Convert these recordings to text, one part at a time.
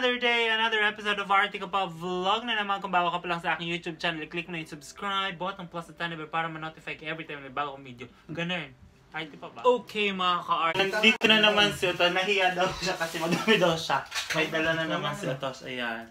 another day, another episode of Artica Pa Vlog na naman. Kung bago ka pa lang sa aking YouTube channel, click mo na yung subscribe button plus the tiny bell para ma-notify ka every time may bago kong video. Ganun. Arty pa ba? Okay mga ka-art. Nandito na naman si Otos. Nahiya daw siya kasi madami daw siya. May dala na naman si Otos. Ayan.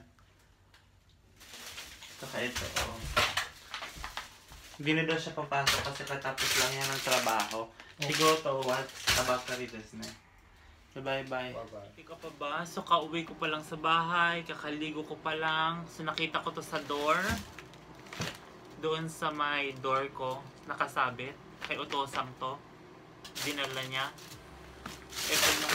Saka ito. Oh. Hindi na daw siya papasok kasi katapos lang yan ng trabaho. Siguro to, what's about ka rin na? Bye-bye. Hindi ka pa ba? So, kauwi ko pa lang sa bahay. Kakaligo ko pa lang. So, nakita ko to sa door. Doon sa may door ko. Nakasabit. Kay Otosang to. Dinala niya. Ito na.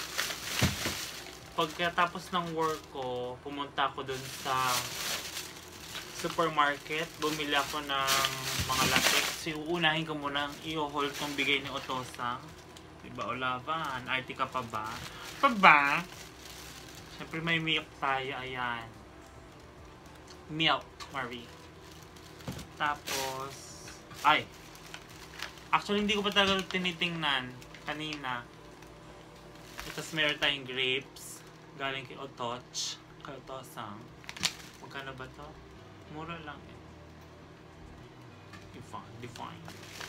Pagkatapos ng work ko, pumunta ako doon sa supermarket. Bumili ako ng mga latex. So, uunahin ko muna i-hold kong bigay ni Otosang. Diba, Olavan? Arty ka pa ba? Pa ba? Siyempre may milk tayo. Ayan. Milk, Marie. Tapos, ay. Actually, hindi ko pa talaga tinitingnan kanina. Tapos meron tayong grapes. Galing kay Otoch. Kay Otosang. Magkano ba to? Mura lang eh. Define.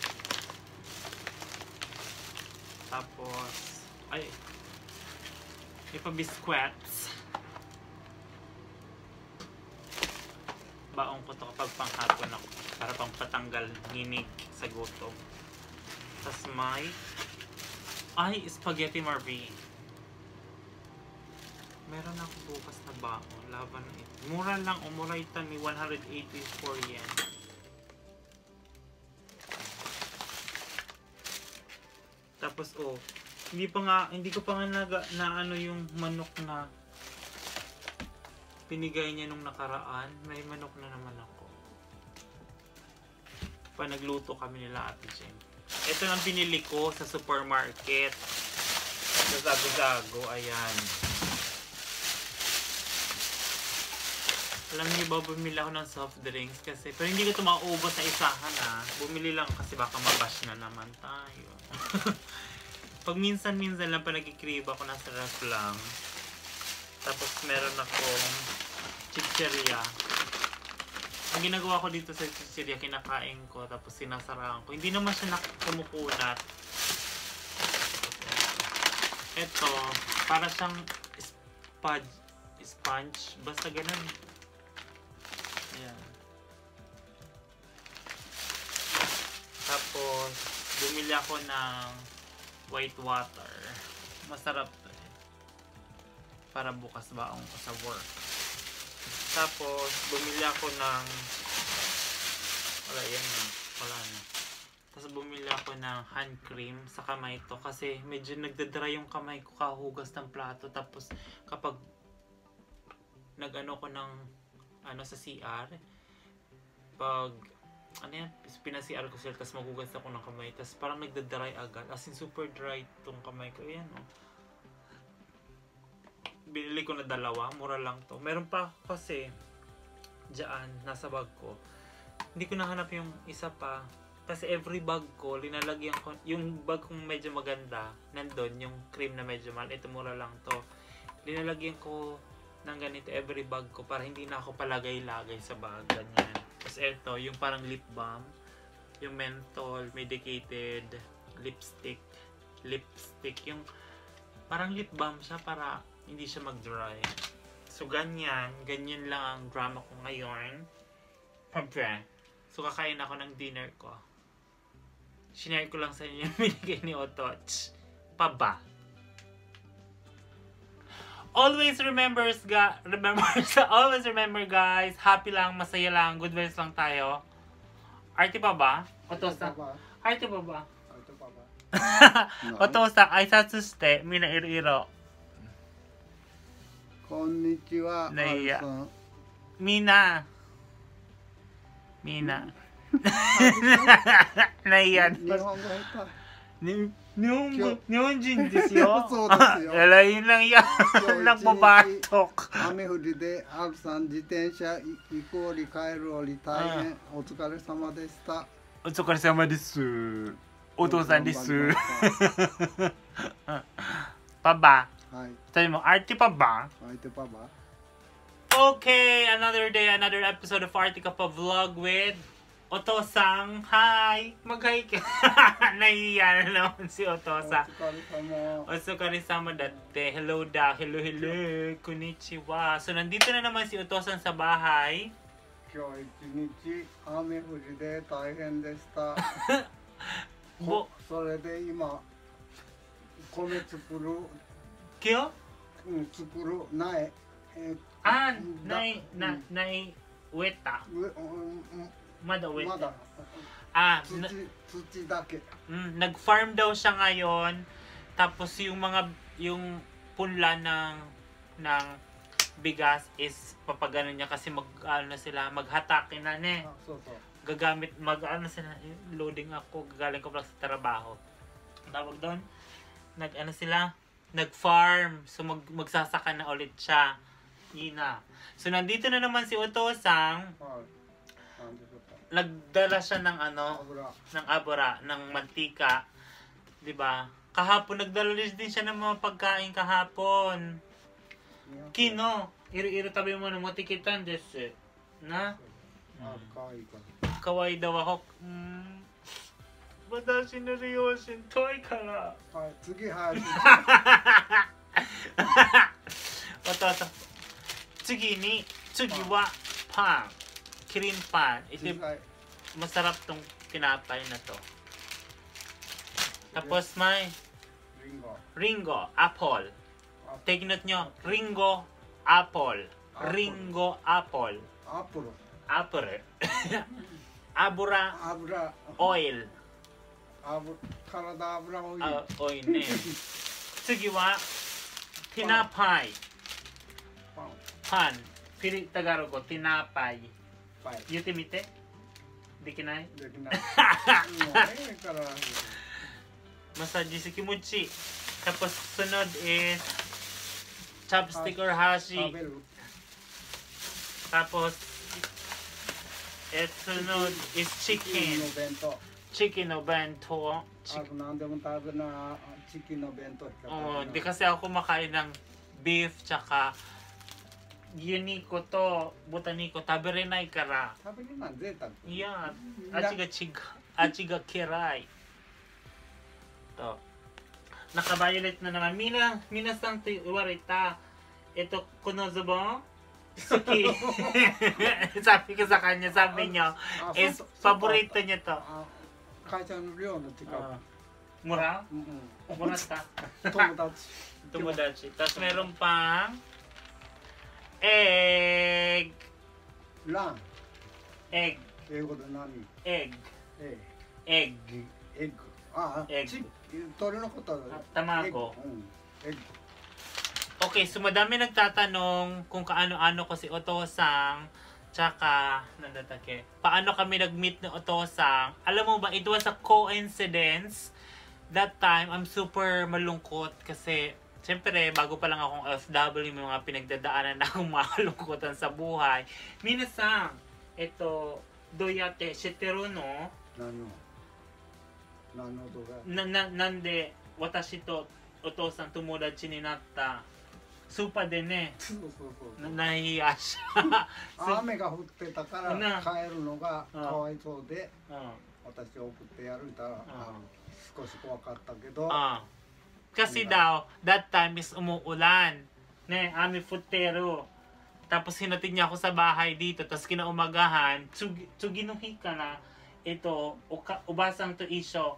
Tapos, ay, ipa-biscuits. Baong ko to kapag panghapon ako. Para pang patanggal nginig sa gutom. Tapos may, ay, spaghetti Marie. Meron ako bukas na baon. Laban na ito. Mura lang, umura ito ni 184 yen. Tapos hindi ko pa nga na ano yung manok na pinigay niya nung nakaraan. May manok na naman ako. Pa nagluto kami nila Ate Jen. Ito ang binili ko sa supermarket. Sa Zago-Zago, ayan. Alam niyo ba, bumili ako ng soft drinks kasi, pero hindi ko ito maubos sa isahan ha. Bumili lang kasi baka mabash na naman tayo. Pag minsan-minsan lang pa nagkikrib ako, nasa ref lang. Tapos meron akong chicheria. Ang ginagawa ko dito sa chicheria, kinakain ko, tapos sinasaraan ko. Hindi naman siya kumukunat. Ito, para siyang sponge. Basta ganun. Ayan. Tapos, bumili ako ng white water. Masarap to eh. Para bukas baong ko sa work. Tapos, bumili ako ng wala yan eh. Wala na. Tapos, bumili ako ng hand cream sa kamay to. Kasi, medyo nagdadry yung kamay ko kahugas ng plato. Tapos, kapag nag-ano ko ng sa CR, pag ano yan, pina-CR ko sila, tapos magugas ako ng kamay, tapos parang nagda-dry agad, as in super dry tong kamay ko. Ayan o. Binili ko na dalawa, mura lang to. Meron pa kasi dyan, nasa bag ko. Hindi ko nahanap yung isa pa. Kasi every bag ko, linalagyan ko, yung bag kong medyo maganda, nandun, yung cream na medyo mahal. Ito mura lang to. Linalagyan ko ng ganito every bag ko para hindi na ako palagay-lagay sa bag. Ganyan. Tapos ito, yung parang lip balm, yung menthol, medicated lipstick, yung parang lip balm siya para hindi siya mag-dry. So ganyan lang ang drama ko ngayon. So kakain ako ng dinner ko. Sinare ko lang sa inyo yung binigay ni Otoch. Paba. Always remember guys, happy lang, masaya lang, good vibes lang tayo. Arty pa ba? Otosa? Arty pa ba? Otosa, aisatsu shite, mina iro-iro. Konnichiwa, Alson. Mina. Naiyan. Nihonjin desu yo. Yun lang yan. Nagbabatok. 雨降りで、Alson 自転車行こうり帰るおり大変お疲れ様でした。 お疲れ様です。お父さんです。パパ。 はい。 二人もArty pa ba? Arty pa ba? Okay, another day, another episode of Artica Pa Vlog with Otosang. Hi! Mag-hi ka. Nahiya na naman si Otosa. お疲れ様。 Otsukari-sama dati. Hello da. Hello, hello. Konnichiwa. So, nandito na naman si Otosang sa bahay. 今日一日雨降りで大変でした。それで今米作る、 Kyo? 作る苗。 Ah, nai weta. ま Mada weta. だ Ah, 土だけ。 nag-farm daw siya ngayon. Tapos yung punla ng bigas is papagano niya kasi maghatakin na ne. あ、そうそう。 Gagamit sila loading ako, gagaling ko pala sa trabaho. Tawag doon, nag-farm. So magsasaka na ulit siya. Yun na. So nandito na naman si Otosang. はい。なんでしょうか。 Nagdala siya ng 油。 ng abura, ng mantika. 'Di ba? Kahapon nagdala din siya ng mga pagkain kahapon. Kino, iro-iro tabi mo ng motikitan desu. Na? あ、可愛いから。 Kawaii daw ako. Watashi no ryoshin toy kara. はい、次はい。 Otosa. Tsugi wa pan. Kirin pan. Ito 次はい。 masarap tong tinapay na to. Tapos may リンゴ。 Ringo, apple. Take note nyo, Ringo, apple. Ringo, apple. アップル。 Apple. Abura, 油。 oil. 体油多い。 Oil ne. Tsugi wa tinapay. パン。 Pan. Pili Tagalog ko, tinapay. パイ。 Yuti mite? Di kinay? できない。もうねえから。 Masaji si kimuchi. Tapos sunod is chopstick or hashi. 食べる。 Tapos sunod is チキン chicken. の弁当。 Chicken no bento. あと何でも食べな。チキンの弁当しか Oh, 食 di べない kasi ako kumakain ng beef tsaka yuniko to, botaniko, tabirinay kara. 食べれない贅沢。 Yan. Achiga kirai. To. Naka-violet na naman. Minasang to iwarita. Ito, kunozobo. Suki. Sabi ko sa kanya, sabi niyo, あ、 is そうそう paborito niya to. あ、会社の寮の近く。 Mura? うんうん。 Mura ta. 友達。 Tomodachi. Tapos meron pang egg. ラン。 Egg. 英語で何？ Egg. え Egg. エッグ。あ、 エッグチ鳥のことだ。 Tamago. うん。エッグ。 Okay, so madami nagtatanong kung kaano-ano ko si Otosang. Tsaka, nandatake, paano kami nag-meet ni Otosang. Alam mo ba, it was a coincidence. That time, I'm super malungkot kasi, siyempre, bago pa lang akong OFW, may mga pinagdadaanan na akong mga kalungkutan sa buhay. Minasang, ito, doyate, shiteru no? 何の？何の動画？ なんで、私とOtosang tomodachi ni natta. Supa din eh. そうそうそう。 Nahiya siya. 雨が降ってたからな帰るのがかわいそうで、 Ah, 私送ってやるたら、 あ少し怖かったけど、 ah. Kasi daw, that time is umuulan. Ne, ami futero. Tapos hinatid niya ako sa bahay dito. Tapos kinaumagahan, tsuginuhi ka na. Ito, ubasang to isyo.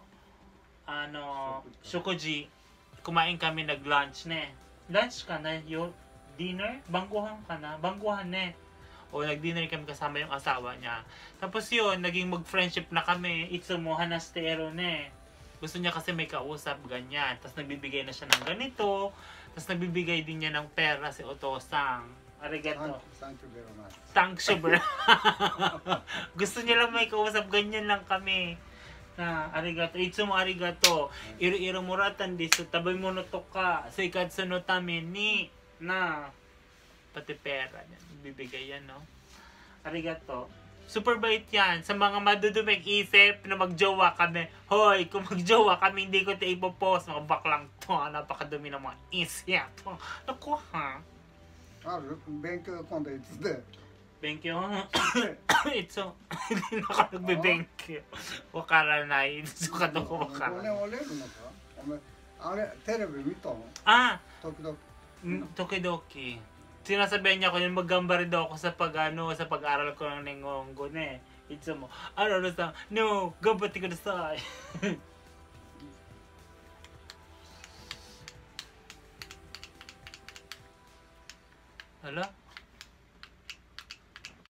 Shokuji. Kumain kami, nag-lunch ne. Lunch ka na, dinner? Bangguhan ka na? Bangguhan ne. O nag-dinner kami kasama yung asawa niya. Tapos yun, naging mag-friendship na kami. Itsumo hanastero ne. Gusto niya kasi may kausap, ganyan. Tapos nagbibigay na siya ng ganito. Tapos nagbibigay din niya ng pera si Otosang. Arigato. Thank you very much. Thanks, super. Gusto niya lang may kausap, ganyan lang kami. Na, arigato. Itsumo arigato. Iro-iro muratan desu. Tabay mo no to ka. Seikatsu no tame ni. Na. Pati pera niya. Bibigay yan, no? Arigato. Super bait yan. Sa mga maduduming isip na magjowa kami. Hoy, kung magjowa kami, hindi ko ito ipopost. Mga baklang to. Napakadumi ng mga isip. Naku, ha? あある勉強今度いつで勉強いつもhindi na ako nagbe-benkyo. Wakaranay. Gusto ka daw 俺 wakaranay. 折れるのかお前あれテレビ見たの Ah! 時々 Tokidoki. Sinasabihan niya ako yun, maggambari daw ako sa sa pag-aral ko ng Ningongo na eh. Itsumo, Araro-san, no, gambate kudasai. Hala?